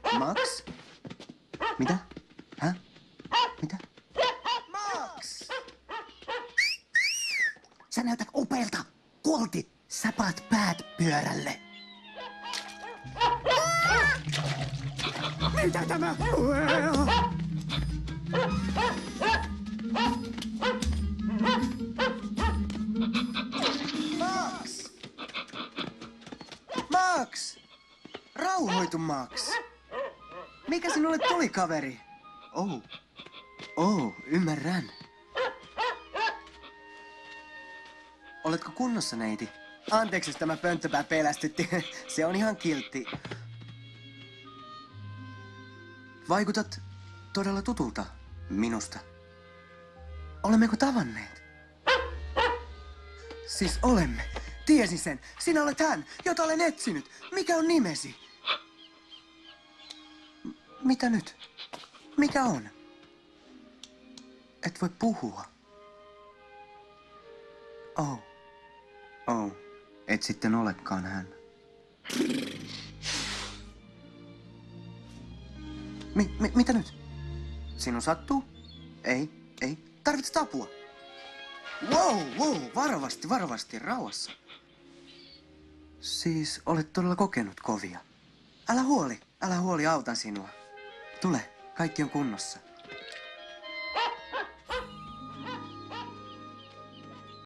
Max? Mitä? Häh? Mitä? Max! Sä näytät upealta! Kuolti! Sä paat päät pyörälle! Mitä tämä? Max! Max! Rauhoitu, Max! Mikä sinulle tuli, kaveri? Ymmärrän. Oletko kunnossa, neiti? Anteeksi, jos tämä pönttöpää pelästytti. Se on ihan kiltti. Vaikutat todella tutulta minusta. Olemmeko tavanneet? Siis olemme. Tiesin sen. Sinä olet hän, jota olen etsinyt. Mikä on nimesi? Mitä nyt? Mikä on? Et voi puhua. Et sitten olekaan hän. Mitä nyt? Sinun sattuu? Ei. Tarvitset apua. Wow, varovasti, rauhassa. Siis olet todella kokenut kovia. Älä huoli, autan sinua. Tule, kaikki on kunnossa.